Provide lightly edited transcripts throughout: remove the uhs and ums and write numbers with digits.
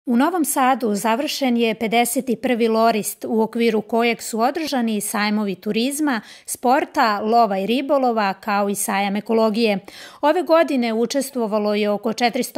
U Novom Sadu završen je 51. Lorist u okviru kojeg su održani sajmovi turizma, sporta, lova i ribolova kao i sajam ekologije. Ove godine učestvovalo je oko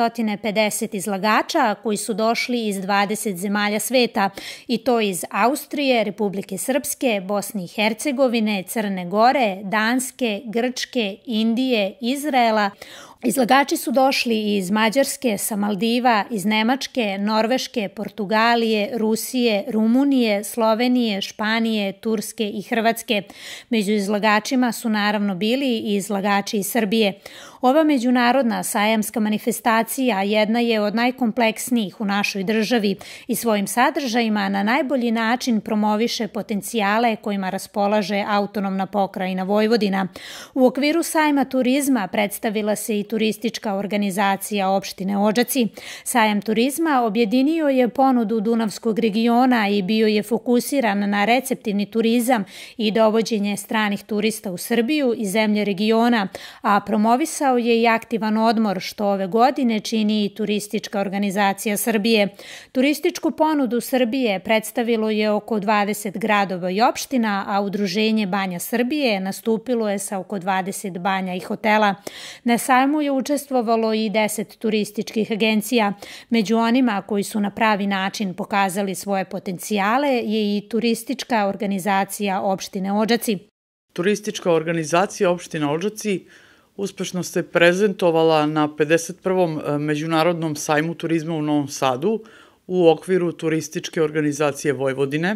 450 izlagača koji su došli iz 20 zemalja sveta i to iz Austrije, Republike Srpske, Bosne i Hercegovine, Crne Gore, Danske, Grčke, Indije, Izraela. Izlagači su došli iz Mađarske, sa Maldiva, iz Nemačke, Norveške, Portugalije, Rusije, Rumunije, Slovenije, Španije, Turske i Hrvatske. Među izlagačima su naravno bili i izlagači iz Srbije. Ova međunarodna sajamska manifestacija jedna je od najkompleksnijih u našoj državi i svojim sadržajima na najbolji način promoviše potencijale kojima raspolaže autonomna pokrajina Vojvodina. U okviru sajma turizma predstavila se i turistička organizacija opštine Odžaci. Sajam turizma objedinio je ponudu Dunavskog regiona i bio je fokusiran na receptivni turizam i dovođenje stranih turista u Srbiju i zemlje regiona, a promovisao je i aktivan odmor, što ove godine čini i Turistička organizacija Srbije. Turističku ponudu Srbije predstavilo je oko 20 gradova i opština, a Udruženje Banja Srbije nastupilo je sa oko 20 banja i hotela. Na sajmu je učestvovalo i 10 turističkih agencija. Među onima koji su na pravi način pokazali svoje potencijale je i Turistička organizacija opštine Odžaci. Turistička organizacija opštine Odžaci uspešno se prezentovala na 51. Međunarodnom sajmu turizma u Novom Sadu u okviru Turističke organizacije Vojvodine.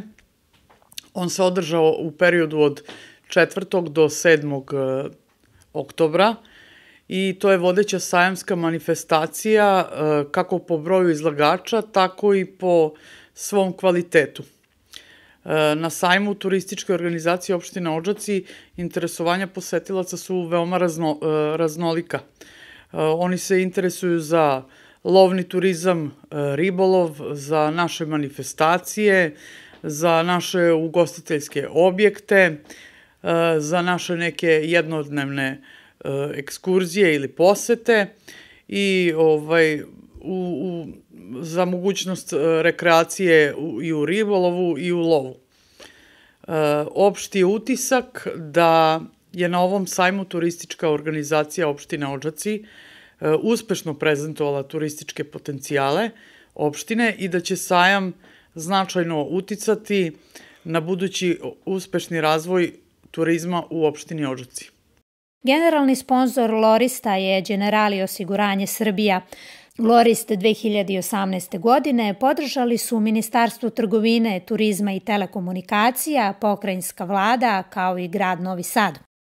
On se održao u periodu od 4. do 7. oktobra i to je vodeća sajamska manifestacija kako po broju izlagača, tako i po svom kvalitetu. Na sajmu Turističke organizacije opštine Odžaci interesovanja posetilaca su veoma raznolika. Oni se interesuju za lovni turizam, ribolov, za naše manifestacije, za naše ugostiteljske objekte, za naše neke jednodnevne ekskurzije ili posete i za mogućnost rekreacije i u ribolovu i u lovu. Opšti je utisak da je na ovom sajmu Turistička organizacija opštine Odžaci uspešno prezentovala turističke potencijale opštine i da će sajam značajno uticati na budući uspešni razvoj turizma u opštini Odžaci. Generalni sponzor Lorista je Generali osiguranje Srbija. Lorist 2018. godine podržali su Ministarstvo trgovine, turizma i telekomunikacija, pokrajinska vlada kao i grad Novi Sad.